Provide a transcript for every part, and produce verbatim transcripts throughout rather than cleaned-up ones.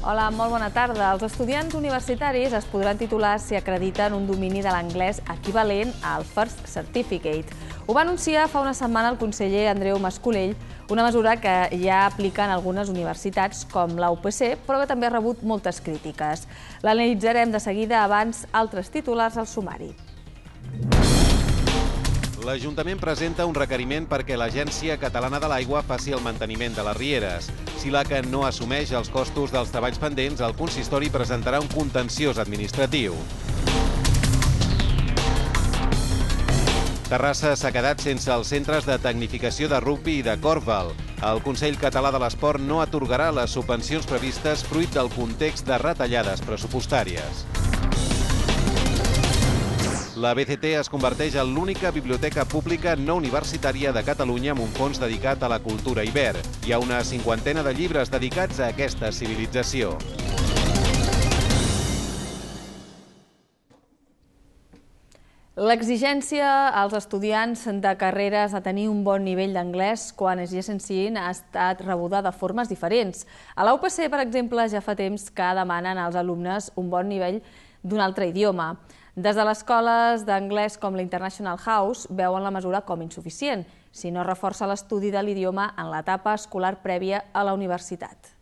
Hola, molt bona tarda. Els estudiants universitaris es podran titular si acrediten un domini de l'anglès equivalent al First Certificate. Ho va anunciar fa una setmana el conseller Andreu Mas-Colell, una mesura que ja apliquen algunes universitats com la U P C, però que també ha rebut moltes crítiques. L'analitzarem de seguida abans altres titulars al sumari. L'Ajuntament presenta un requeriment perquè l'Agència Catalana de l'Aigua faci el manteniment de les rieres. Si l'A C A no assumeix els costos dels treballs pendents, el consistori presentarà un contenciós administratiu. Terrassa s'ha quedat sense els centres de tecnificació de rugbi i de corfball. El Consell Català de l'Esport no atorgarà les subvencions previstes fruit del context de retallades pressupostàries. La B C T es converteix en l'única biblioteca pública no universitària de Catalunya amb un fons dedicat a la cultura iber. Hi ha una cinquantena de llibres dedicats a aquesta civilització. L'exigència als estudiants de carreres de tenir un bon nivell d'anglès quan es llicenciïn ha estat rebuda de formes diferents. A la U P C, per exemple, ja fa temps que demanen als alumnes un bon nivell d'un altre idioma. Des de les escoles d'anglès com la International House veuen la mesura com insuficient, si no reforça l'estudi de l'idioma en l'etapa escolar prèvia a la universitat.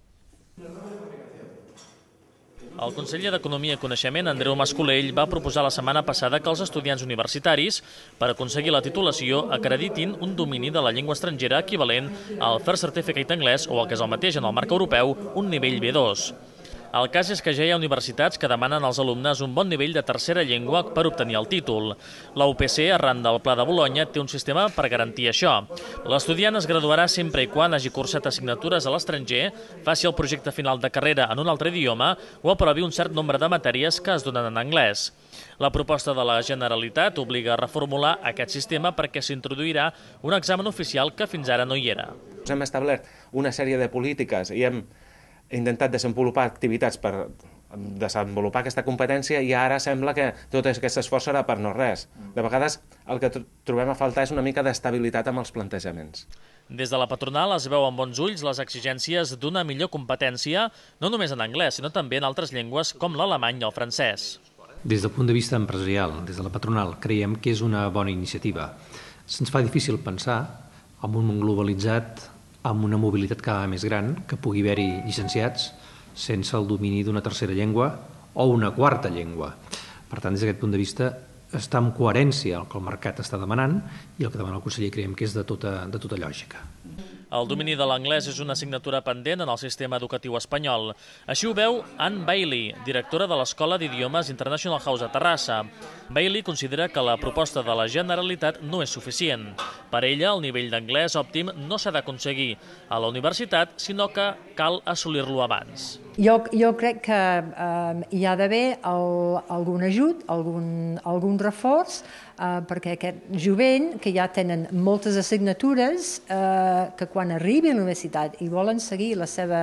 El conseller d'Economia i Coneixement, Andreu Mas-Colell, va proposar la setmana passada que els estudiants universitaris, per aconseguir la titulació, acreditin un domini de la llengua estrangera equivalent al First Certificate anglès o, el que és el mateix en el marc europeu, un nivell B dos. El cas és que ja hi ha universitats que demanen als alumnes un bon nivell de tercera llengua per obtenir el títol. La U P C, arran del Pla de Bolonya, té un sistema per garantir això. L'estudiant es graduarà sempre i quan hagi cursat assignatures a l'estranger, faci el projecte final de carrera en un altre idioma o aprovi un cert nombre de matèries que es donen en anglès. La proposta de la Generalitat obliga a reformular aquest sistema perquè s'introduirà un examen oficial que fins ara no hi era. Hem establert una sèrie de polítiques i hem intentat desenvolupar activitats per desenvolupar aquesta competència i ara sembla que tot aquest esforç serà per no res. De vegades el que trobem a faltar és una mica d'estabilitat amb els plantejaments. Des de la patronal es veu amb bons ulls les exigències d'una millor competència, no només en anglès, sinó també en altres llengües com l'alemany o el francès. Des del punt de vista empresarial, des de la patronal, creiem que és una bona iniciativa. Se'ns fa difícil pensar en un món globalitzat amb una mobilitat cada vegada més gran, que pugui haver-hi llicenciats sense el domini d'una tercera llengua o una quarta llengua. Per tant, des d'aquest punt de vista, està en coherència el que el mercat està demanant i el que demana el conseller creiem que és de tota, de tota lògica. El domini de l'anglès és una assignatura pendent en el sistema educatiu espanyol. Així ho veu Anne Bailey, directora de l'Escola d'Idiomes International House a Terrassa. Bailey considera que la proposta de la Generalitat no és suficient. Per ella, el nivell d'anglès òptim no s'ha d'aconseguir a la universitat, sinó que cal assolir-lo abans. Jo, jo crec que eh, hi ha d'haver algun ajut, algun, algun reforç, eh, perquè aquest jovent que ja tenen moltes assignatures, eh, que quan arribi a la universitat i volen seguir la seva,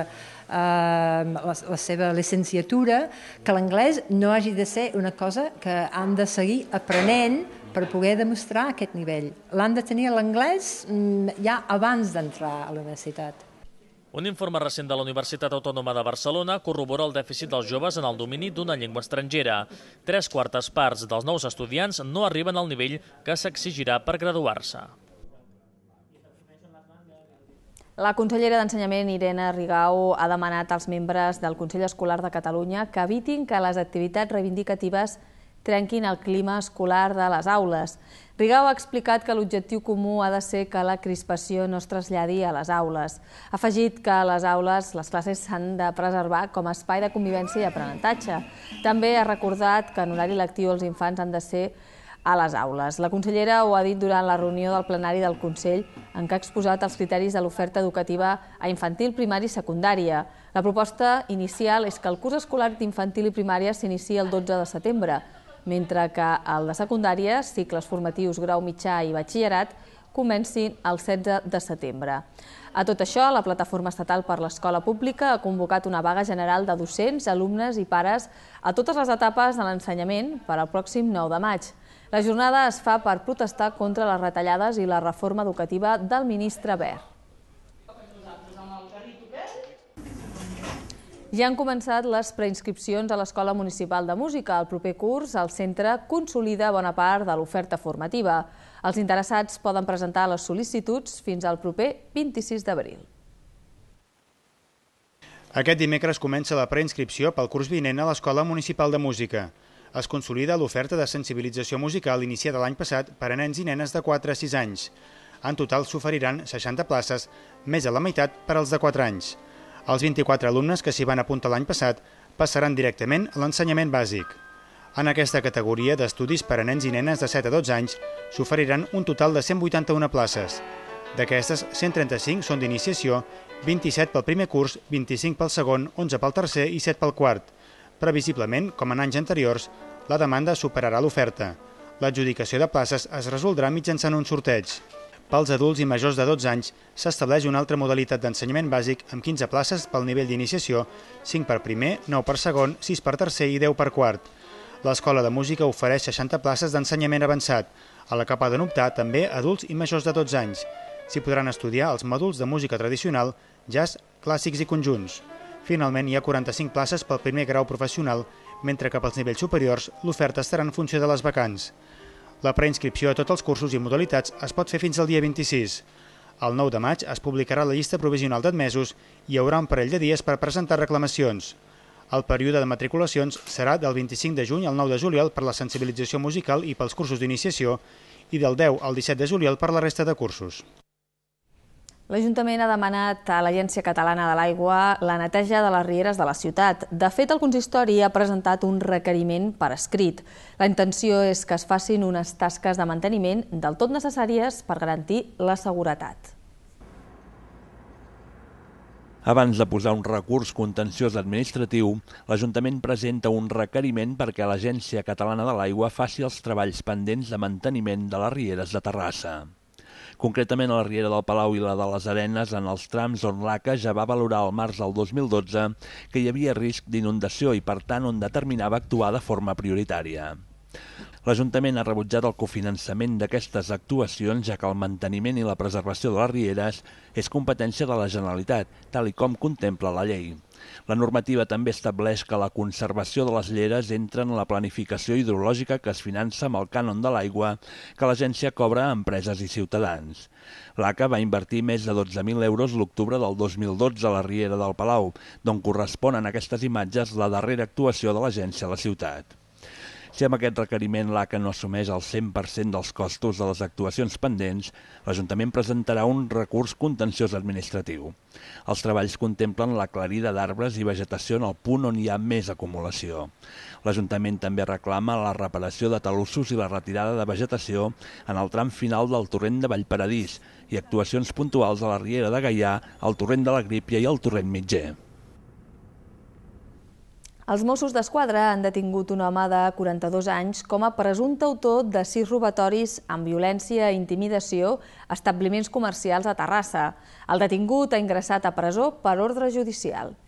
eh, la, la seva licenciatura, que l'anglès no hagi de ser una cosa que han de seguir aprenent per poder demostrar aquest nivell. L'han de tenir l'anglès ja abans d'entrar a la universitat. Un informe recent de la Universitat Autònoma de Barcelona corrobora el dèficit dels joves en el domini d'una llengua estrangera. Tres quartes parts dels nous estudiants no arriben al nivell que s'exigirà per graduar-se. La consellera d'Ensenyament, Irene Rigau, ha demanat als membres del Consell Escolar de Catalunya que evitin que les activitats reivindicatives trenquin el clima escolar de les aules. Rigau ha explicat que l'objectiu comú ha de ser que la crispació no es traslladi a les aules. Ha afegit que a les aules les classes s'han de preservar com a espai de convivència i aprenentatge. També ha recordat que en horari lectiu els infants han de ser a les aules. La consellera ho ha dit durant la reunió del plenari del Consell en què ha exposat els criteris de l'oferta educativa a infantil, primària i secundària. La proposta inicial és que el curs escolar d'infantil i primària s'inicia el dotze de setembre, mentre que el de secundària, cicles formatius, grau mitjà i batxillerat, comencin el setze de setembre. A tot això, la Plataforma Estatal per l'Escola Pública ha convocat una vaga general de docents, alumnes i pares a totes les etapes de l'ensenyament per al pròxim nou de maig. La jornada es fa per protestar contra les retallades i la reforma educativa del ministre Wert. Ja han començat les preinscripcions a l'Escola Municipal de Música. El proper curs, el centre consolida bona part de l'oferta formativa. Els interessats poden presentar les sol·licituds fins al proper vint-i-sis d'abril. Aquest dimecres comença la preinscripció pel curs vinent a l'Escola Municipal de Música. Es consolida l'oferta de sensibilització musical iniciada l'any passat per a nens i nenes de quatre a sis anys. En total s'oferiran seixanta places, més de la meitat per als de quatre anys. Els vint-i-quatre alumnes que s'hi van apuntar l'any passat passaran directament a l'ensenyament bàsic. En aquesta categoria d'estudis per a nens i nenes de set a dotze anys s'oferiran un total de cent vuitanta-una places. D'aquestes, cent trenta-cinc són d'iniciació, vint-i-set pel primer curs, vint-i-cinc pel segon, onze pel tercer i set pel quart. Previsiblement, com en anys anteriors, la demanda superarà l'oferta. L'adjudicació de places es resoldrà mitjançant un sorteig. Pels adults i majors de dotze anys s'estableix una altra modalitat d'ensenyament bàsic amb quinze places pel nivell d'iniciació, cinc per primer, nou per segon, sis per tercer i deu per quart. L'Escola de Música ofereix seixanta places d'ensenyament avançat, a la que poden optar també adults i majors de dotze anys. S'hi podran estudiar els mòduls de música tradicional, jazz, clàssics i conjunts. Finalment, hi ha quaranta-cinc places pel primer grau professional, mentre que pels nivells superiors l'oferta estarà en funció de les vacants. La preinscripció a tots els cursos i modalitats es pot fer fins al dia vint-i-sis. El nou de maig es publicarà la llista provisional d'admesos i hi haurà un parell de dies per presentar reclamacions. El període de matriculacions serà del vint-i-cinc de juny al nou de juliol per la sensibilització musical i pels cursos d'iniciació i del deu al disset de juliol per la resta de cursos. L'Ajuntament ha demanat a l'Agència Catalana de l'Aigua la neteja de les rieres de la ciutat. De fet, el consistori ha presentat un requeriment per escrit. La intenció és que es facin unes tasques de manteniment del tot necessàries per garantir la seguretat. Abans de posar un recurs contenciós administratiu, l'Ajuntament presenta un requeriment perquè l'Agència Catalana de l'Aigua faci els treballs pendents de manteniment de les rieres de Terrassa. Concretament a la Riera del Palau i la de les Arenes, en els trams on l'A C A ja va valorar al març del dos mil dotze que hi havia risc d'inundació i, per tant, on determinava actuar de forma prioritària. L'Ajuntament ha rebutjat el cofinançament d'aquestes actuacions, ja que el manteniment i la preservació de les rieres és competència de la Generalitat, tal i com contempla la llei. La normativa també estableix que la conservació de les lleres entra en la planificació hidrològica que es finança amb el cànon de l'aigua que l'agència cobra a empreses i ciutadans. L'A C A va invertir més de dotze mil euros l'octubre del dos mil dotze a la Riera del Palau, d'on corresponen aquestes imatges la darrera actuació de l'agència a la ciutat. Si amb aquest requeriment l'A C A no assumeix el cent per cent dels costos de les actuacions pendents, l'Ajuntament presentarà un recurs contenciós administratiu. Els treballs contemplen l'aclarida d'arbres i vegetació en el punt on hi ha més acumulació. L'Ajuntament també reclama la reparació de talussos i la retirada de vegetació en el tram final del torrent de Vallparadís i actuacions puntuals a la Riera de Gaià, el torrent de la Grípia i el torrent Mitger. Els Mossos d'Esquadra han detingut un home de quaranta-dos anys com a presumpte autor de sis robatoris amb violència i intimidació a establiments comercials a Terrassa. El detingut ha ingressat a presó per ordre judicial.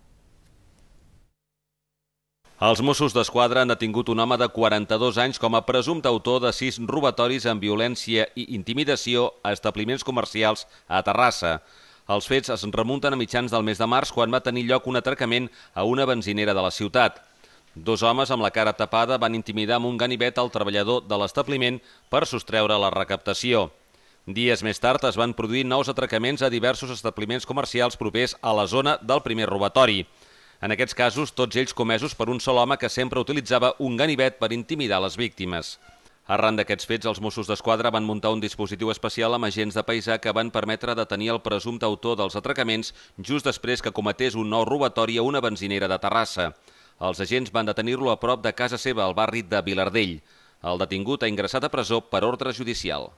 Els Mossos d'Esquadra han detingut un home de quaranta-dos anys com a presumpte autor de sis robatoris amb violència i intimidació a establiments comercials a Terrassa. Els fets es remunten a mitjans del mes de març, quan va tenir lloc un atracament a una benzinera de la ciutat. Dos homes amb la cara tapada van intimidar amb un ganivet al treballador de l'establiment per sostreure la recaptació. Dies més tard es van produir nous atracaments a diversos establiments comercials propers a la zona del primer robatori. En aquests casos, tots ells comesos per un sol home que sempre utilitzava un ganivet per intimidar les víctimes. Arran d'aquests fets, els Mossos d'Esquadra van muntar un dispositiu especial amb agents de paisà que van permetre detenir el presumpte autor dels atracaments just després que cometés un nou robatori a una benzinera de Terrassa. Els agents van detenir-lo a prop de casa seva, al barri de Vilardell. El detingut ha ingressat a presó per ordre judicial.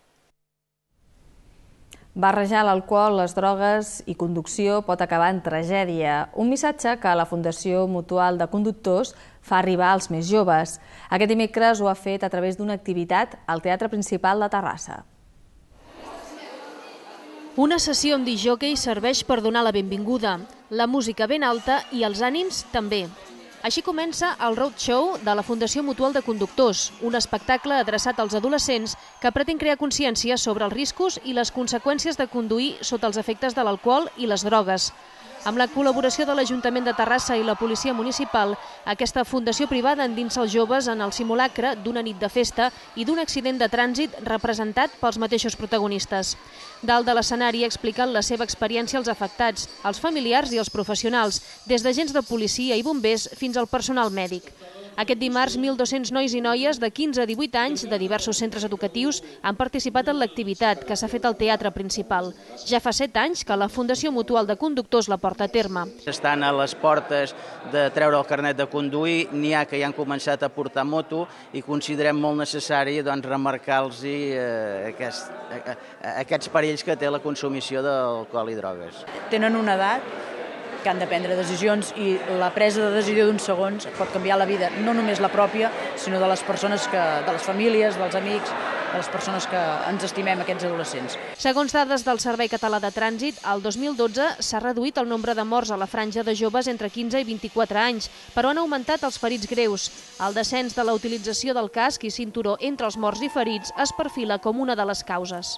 Barrejar l'alcohol, les drogues i conducció pot acabar en tragèdia. Un missatge que la Fundació Mutual de Conductors fa arribar als més joves. Aquest dimecres ho ha fet a través d'una activitat al Teatre Principal de Terrassa. Una sessió amb discjòquei serveix per donar la benvinguda, la música ben alta i els ànims també. Així comença el Roadshow de la Fundació Mutual de Conductors, un espectacle adreçat als adolescents que pretén crear consciència sobre els riscos i les conseqüències de conduir sota els efectes de l'alcohol i les drogues. Amb la col·laboració de l'Ajuntament de Terrassa i la Policia Municipal, aquesta fundació privada endinsa els joves en el simulacre d'una nit de festa i d'un accident de trànsit representat pels mateixos protagonistes. Dalt de l'escenari expliquen la seva experiència als afectats, als familiars i als professionals, des d'agents de policia i bombers fins al personal mèdic. Aquest dimarts, mil dos-cents nois i noies de quinze a divuit anys de diversos centres educatius han participat en l'activitat que s'ha fet al teatre principal. Ja fa set anys que la Fundació Mutual de Conductors la porta a terme. Estan a les portes de treure el carnet de conduir, n'hi ha que ja han començat a portar moto i considerem molt necessari doncs, remarcar-los eh, aquest, eh, aquests perills que té la consumició d'alcohol i drogues. Tenen una edat que han de prendre decisions i la presa de decisió d'uns segons pot canviar la vida, no només la pròpia, sinó de les persones, que, de les famílies, dels amics, de les persones que ens estimem, aquests adolescents. Segons dades del Servei Català de Trànsit, el dos mil dotze s'ha reduït el nombre de morts a la franja de joves entre quinze i vint-i-quatre anys, però han augmentat els ferits greus. El descens de la utilització del casc i cinturó entre els morts i ferits es perfila com una de les causes.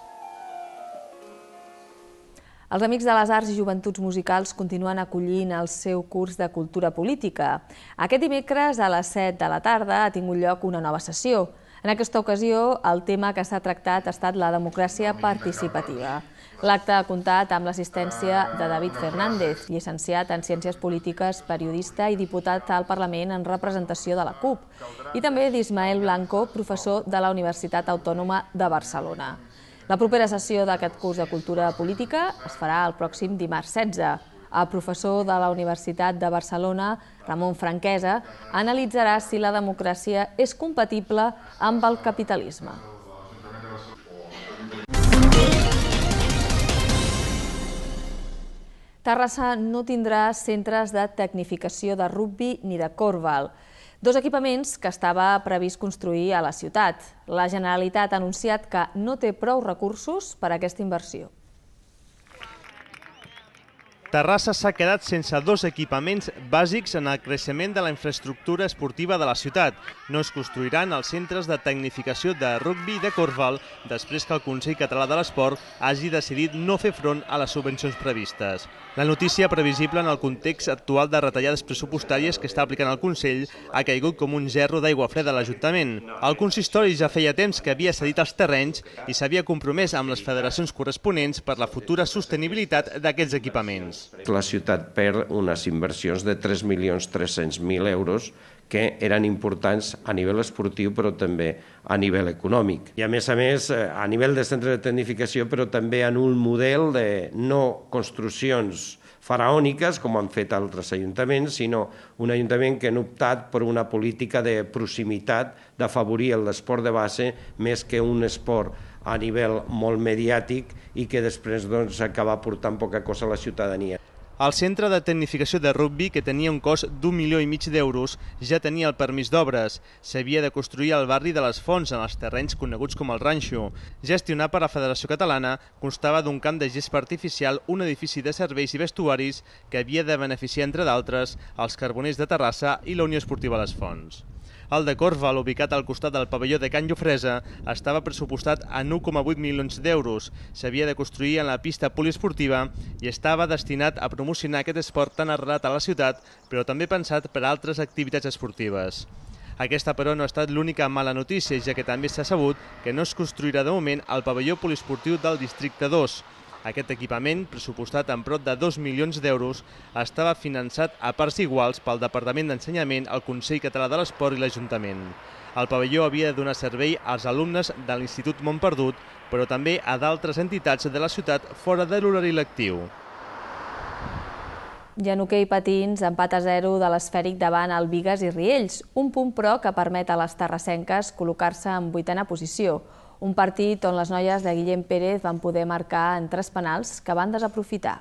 Els Amics de les Arts i Joventuts Musicals continuen acollint el seu curs de cultura política. Aquest dimecres a les set de la tarda ha tingut lloc una nova sessió. En aquesta ocasió, el tema que s'ha tractat ha estat la democràcia participativa. L'acte ha comptat amb l'assistència de David Fernández, llicenciat en Ciències Polítiques, periodista i diputat al Parlament en representació de la CUP, i també d'Ismael Blanco, professor de la Universitat Autònoma de Barcelona. La propera sessió d'aquest curs de cultura política es farà el pròxim dimarts setze. El professor de la Universitat de Barcelona, Ramon Franquesa, analitzarà si la democràcia és compatible amb el capitalisme. Terrassa no tindrà centres de tecnificació de rugbi ni de còrbal, dos equipaments que estava previst construir a la ciutat. La Generalitat ha anunciat que no té prou recursos per a aquesta inversió. Terrassa s'ha quedat sense dos equipaments bàsics en el creixement de la infraestructura esportiva de la ciutat. No es construiran els centres de tecnificació de rugbi i de còrbal després que el Consell Català de l'Esport hagi decidit no fer front a les subvencions previstes. La notícia, previsible en el context actual de retallades pressupostàries que està aplicant el Consell, ha caigut com un gerro d'aigua freda a l'Ajuntament. El consistori ja feia temps que havia cedit els terrenys i s'havia compromès amb les federacions corresponents per la futura sostenibilitat d'aquests equipaments. La ciutat perd unes inversions de tres milions tres-cents mil euros que eren importants a nivell esportiu però també a nivell econòmic. I a més a més, a nivell de centre de tecnificació, però també en un model de no construccions faraòniques, com han fet altres ajuntaments, sinó un ajuntament que han optat per una política de proximitat, d'afavorir l'esport de base més que un esport a nivell molt mediàtic i que després doncs, acaba portant poca cosa a la ciutadania. El centre de tecnificació de rugbi, que tenia un cost d'un milió i mig d'euros, ja tenia el permís d'obres. S'havia de construir al barri de les Fonts, en els terrenys coneguts com el Ranxo. Gestionat per la Federació Catalana, constava d'un camp de gespa artificial, un edifici de serveis i vestuaris que havia de beneficiar, entre d'altres, els Carboners de Terrassa i la Unió Esportiva Les Fonts. El de Còrbal, ubicat al costat del pavelló de Can Llofresa, estava pressupostat en un coma vuit milions d'euros. S'havia de construir en la pista poliesportiva i estava destinat a promocionar aquest esport tan arrelat a la ciutat, però també pensat per a altres activitats esportives. Aquesta, però, no ha estat l'única mala notícia, ja que també s'ha sabut que no es construirà de moment el pavelló poliesportiu del districte dos. Aquest equipament, pressupostat en prop de dos milions d'euros, estava finançat a parts iguals pel Departament d'Ensenyament, el Consell Català de l'Esport i l'Ajuntament. El pavelló havia de donar servei als alumnes de l'Institut Montperdut, però també a d'altres entitats de la ciutat fora de l'horari lectiu. I en hoquei patins, empat a zero de l'Esfèric davant el Bigues i Riells, un punt però que permet a les terrassenques col·locar-se en vuitena posició. Un partit on les noies de Guillem Pérez van poder marcar en tres penals que van desaprofitar.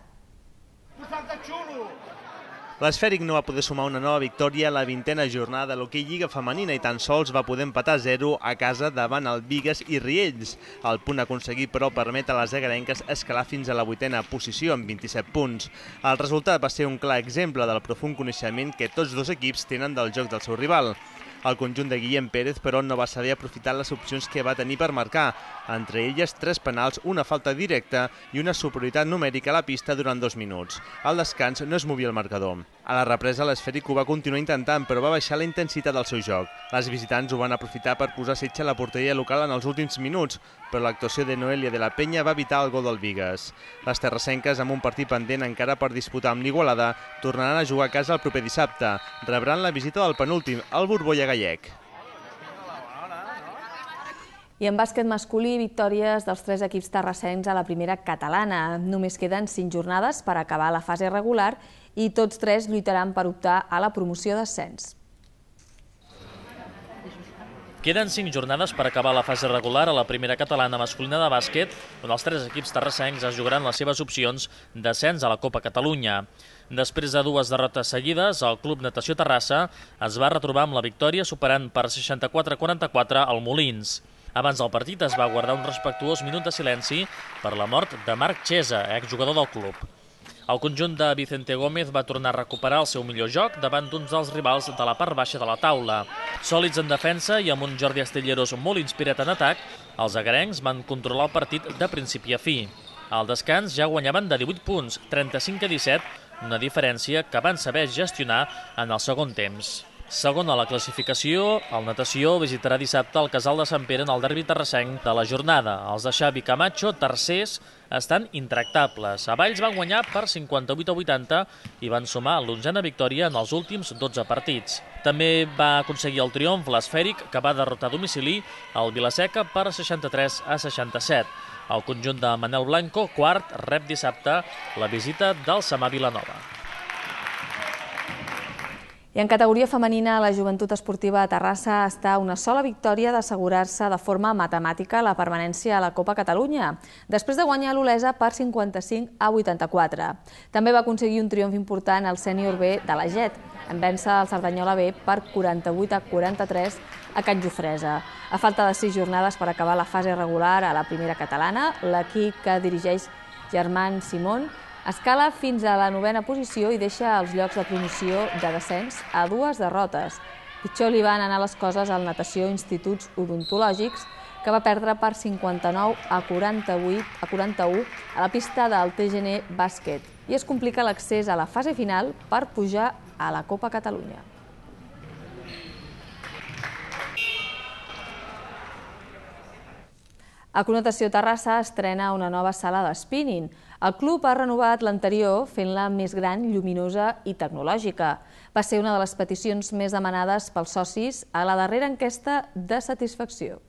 L'Esfèric no va poder sumar una nova victòria a la vintena jornada de l'hoquei Lliga Femenina i tan sols va poder empatar a zero a casa davant el Bigues i Riells. El punt aconseguit, però, permet a les egarenques escalar fins a la vuitena posició amb vint-i-set punts. El resultat va ser un clar exemple del profund coneixement que tots dos equips tenen del joc del seu rival. El conjunt de Guillem Pérez, però, no va saber aprofitar les opcions que va tenir per marcar, entre elles tres penals, una falta directa i una superioritat numèrica a la pista durant dos minuts. Al descans no es movia el marcador. A la represa l'esfèric ho va continuar intentant, però va baixar la intensitat del seu joc. Les visitants ho van aprofitar per posar setge a la porteria local en els últims minuts, però l'actuació de Noelia de la Penya va evitar el gol del Bigues. Les terrassenques, amb un partit pendent encara per disputar amb l'Igualada, tornaran a jugar a casa el proper dissabte. Rebran la visita del penúltim, el Borbolla gallec. I en bàsquet masculí, victòries dels tres equips terrassencs a la primera catalana. Només queden cinc jornades per acabar la fase regular i tots tres lluitaran per optar a la promoció d'ascens. Queden cinc jornades per acabar la fase regular a la primera catalana masculina de bàsquet, on els tres equips terrassencs es jugaran les seves opcions d'ascens a la Copa Catalunya. Després de dues derrotes seguides, el Club Natació Terrassa es va retrobar amb la victòria superant per seixanta-quatre a quaranta-quatre el Molins. Abans del partit es va guardar un respectuós minut de silenci per la mort de Marc Chesa, exjugador del club. El conjunt de Vicente Gómez va tornar a recuperar el seu millor joc davant d'uns dels rivals de la part baixa de la taula. Sòlids en defensa i amb un Jordi Astelleros molt inspirat en atac, els agarencs van controlar el partit de principi a fi. Al descans ja guanyaven de divuit punts, trenta-cinc a disset, una diferència que van saber gestionar en el segon temps. Segon a la classificació, el Natació visitarà dissabte el Casal de Sant Pere en el derbi terrassenc de la jornada. Els de Xavi Camacho, tercers, estan intractables. A Valls van guanyar per cinquanta-vuit a vuitanta i van sumar l'onzena victòria en els últims dotze partits. També va aconseguir el triomf l'esfèric, que va derrotar a domicili el Vilaseca per seixanta-tres a seixanta-set. El conjunt de Manel Blanco, quart, rep dissabte la visita del Samà Vilanova. I en categoria femenina, la Joventut Esportiva de Terrassa està a una sola victòria d'assegurar-se de forma matemàtica la permanència a la Copa Catalunya, després de guanyar l'Olesa per cinquanta-cinc a vuitanta-quatre. També va aconseguir un triomf important al sènior B de la Jet, en vèncer el Cerdanyola B per quaranta-vuit a quaranta-tres a Can Jofresa. A falta de sis jornades per acabar la fase regular a la primera catalana, l'equip que dirigeix Germán Simón escala fins a la novena posició i deixa els llocs de promoció de descens a dues derrotes. Pitjor li van anar les coses al Natació Instituts Odontològics, que va perdre per cinquanta-nou a quaranta-vuit a quaranta-u a la pista del T G N Bàsquet i es complica l'accés a la fase final per pujar a la Copa Catalunya. A Connotació Terrassa estrena una nova sala de spinning. El club ha renovat l'anterior fent-la més gran, lluminosa i tecnològica. Va ser una de les peticions més demanades pels socis a la darrera enquesta de satisfacció.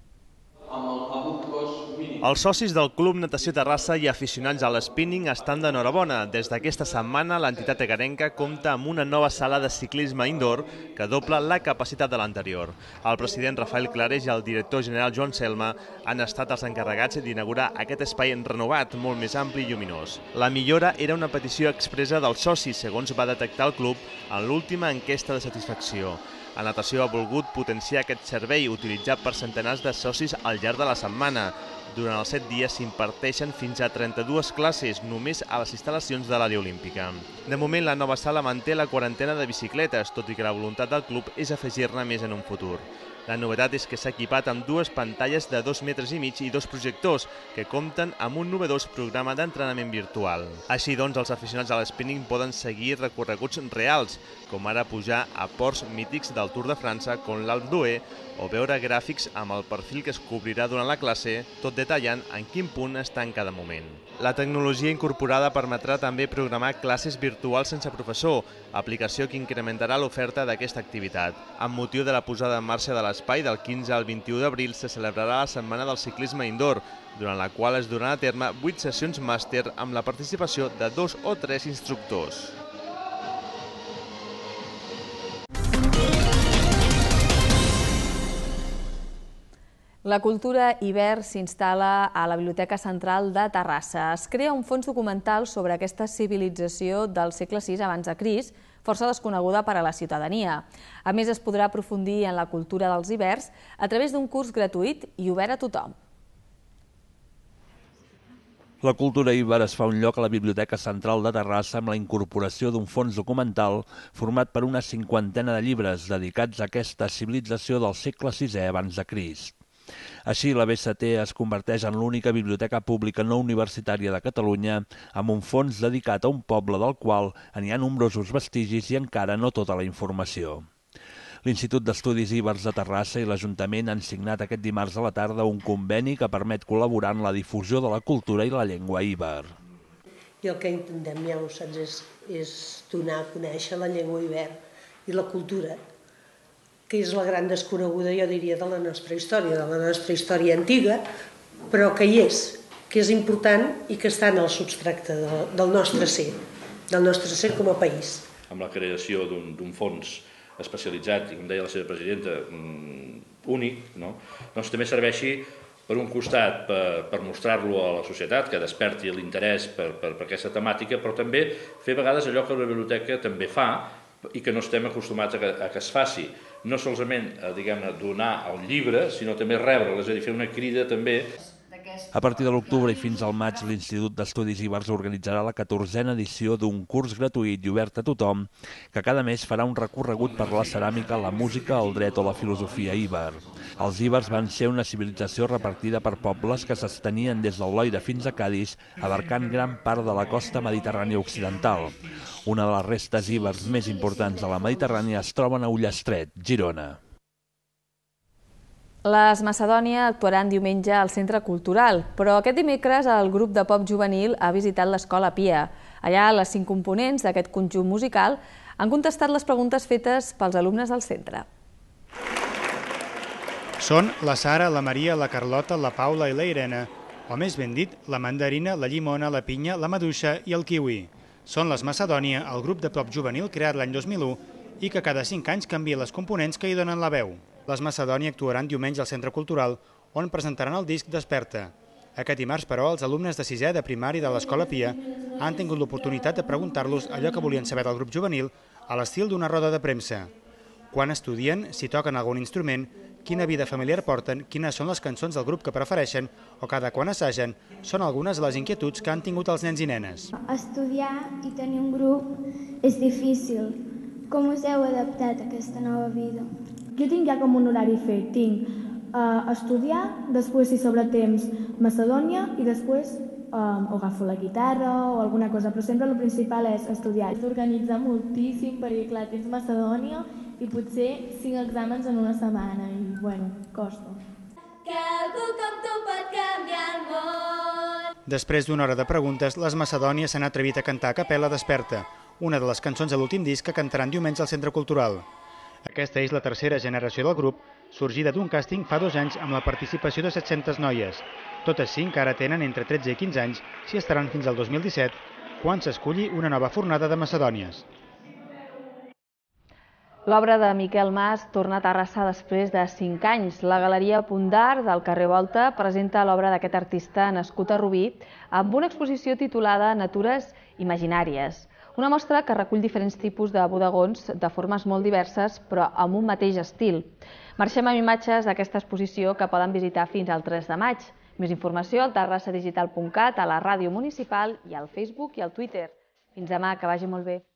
Els socis del Club Natació Terrassa i aficionats a l'spinning estan d'enhorabona. Des d'aquesta setmana, l'entitat egarenca compta amb una nova sala de ciclisme indoor que dobla la capacitat de l'anterior. El president Rafael Clareix i el director general Joan Selma han estat els encarregats d'inaugurar aquest espai renovat, molt més ampli i lluminós. La millora era una petició expressa dels socis, segons va detectar el club en l'última enquesta de satisfacció. La natació ha volgut potenciar aquest servei utilitzat per centenars de socis al llarg de la setmana. Durant els set dies s'imparteixen fins a trenta-dues classes només a les instal·lacions de l'àrea olímpica. De moment, la nova sala manté la quarantena de bicicletes, tot i que la voluntat del club és afegir-ne més en un futur. La novetat és que s'ha equipat amb dues pantalles de dos metres i mig i dos projectors que compten amb un novedós programa d'entrenament virtual. Així doncs, els aficionats a l'spinning poden seguir recorreguts reals, com ara pujar a ports mítics del Tour de França com l'Alpe d'Huez o veure gràfics amb el perfil que es cobrirà durant la classe, tot detallant en quin punt està en cada moment. La tecnologia incorporada permetrà també programar classes virtuals sense professor, aplicació que incrementarà l'oferta d'aquesta activitat. Amb motiu de la posada en marxa de l'espai, del quinze al vint-i-u d'abril se celebrarà la Setmana del Ciclisme Indoor, durant la qual es duran a terme vuit sessions màster amb la participació de dos o tres instructors. La cultura hivern s'instal·la a la Biblioteca Central de Terrassa. Es crea un fons documental sobre aquesta civilització del segle sis abans de Crist, força desconeguda per a la ciutadania. A més, es podrà aprofundir en la cultura dels hiverns a través d'un curs gratuït i obert a tothom. La cultura íber es fa un lloc a la Biblioteca Central de Terrassa amb la incorporació d'un fons documental format per una cinquantena de llibres dedicats a aquesta civilització del segle sisè abans de Crist. Així, la B S T es converteix en l'única biblioteca pública no universitària de Catalunya amb un fons dedicat a un poble del qual n'hi ha nombrosos vestigis i encara no tota la informació. L'Institut d'Estudis Ibers de Terrassa i l'Ajuntament han signat aquest dimarts a la tarda un conveni que permet col·laborar en la difusió de la cultura i la llengua íber. I el que intentem, ja ho saps, és, és donar a conèixer la llengua iber i la cultura, que és la gran desconeguda, jo diria, de la nostra història, de la nostra història antiga, però que hi és, que és important i que està en el substracte de, del nostre ser, del nostre ser com a país. Amb la creació d'un fons especialitzat, i com deia la seva presidenta, únic, no? Doncs també serveixi per un costat per, per mostrar-lo a la societat, que desperti l'interès per, per, per aquesta temàtica, però també fer a vegades allò que la biblioteca també fa i que no estem acostumats a que, a que es faci. No solament a, diguem-ne, donar el llibre, sinó també rebre'l, és a dir, fer una crida també. A partir de l'octubre i fins al maig, l'Institut d'Estudis Ibers organitzarà la catorzena edició d'un curs gratuït i obert a tothom que cada mes farà un recorregut per la ceràmica, la música, el dret o la filosofia íber. Els íbers van ser una civilització repartida per pobles que s'estenien des del Loira fins a Cadis, abarcant gran part de la costa mediterrània occidental. Una de les restes íbers més importants de la Mediterrània es troben a Ullastret, Girona. Les Macedònia actuaran diumenge al Centre Cultural, però aquest dimecres el grup de pop juvenil ha visitat l'Escola Pia. Allà les cinc components d'aquest conjunt musical han contestat les preguntes fetes pels alumnes del centre. Són la Sara, la Maria, la Carlota, la Paula i la Irene, o més ben dit, la mandarina, la llimona, la pinya, la maduixa i el kiwi. Són les Macedònia, el grup de pop juvenil creat l'any dos mil u i que cada cinc anys canvia les components que hi donen la veu. Les Macedònia actuaran diumenge al Centre Cultural, on presentaran el disc Desperta. Aquest dimarts, però, els alumnes de sisè de primari de l'Escola Pia han tingut l'oportunitat de preguntar-los allò que volien saber del grup juvenil a l'estil d'una roda de premsa. Quan estudien, si toquen algun instrument, quina vida familiar porten, quines són les cançons del grup que prefereixen o cada quan assagen, són algunes de les inquietuds que han tingut els nens i nenes. Estudiar i tenir un grup és difícil. Com us heu adaptat a aquesta nova vida? Jo tinc ja com un horari fet, tinc uh, estudiar, després si sobre temps Macedònia i després um, o agafo la guitarra o alguna cosa, però sempre el principal és estudiar. Has d'organitzar moltíssim perquè clar, tens Macedònia i potser cinc exàmens en una setmana i bueno, costa. Que algú com tu pot canviar el món. Després d'una hora de preguntes, les Macedònia s'han atrevit a cantar a capella Desperta, una de les cançons de l'últim disc que cantaran diumenge al Centre Cultural. Aquesta és la tercera generació del grup, sorgida d'un càsting fa dos anys amb la participació de set-centes noies. Totes cinc ara tenen entre tretze i quinze anys, si estaran fins al dos mil disset, quan s'esculli una nova fornada de Macedònies. L'obra de Miquel Mas torna a Terrassa després de cinc anys. La Galeria Punt d'Art del carrer Volta presenta l'obra d'aquest artista nascut a Rubí amb una exposició titulada Natures imaginàries. Una mostra que recull diferents tipus de bodegons de formes molt diverses, però amb un mateix estil. Marxem amb imatges d'aquesta exposició que poden visitar fins al tres de maig. Més informació al terrassa digital punt cat, a la ràdio municipal i al Facebook i al Twitter. Fins demà, que vagi molt bé.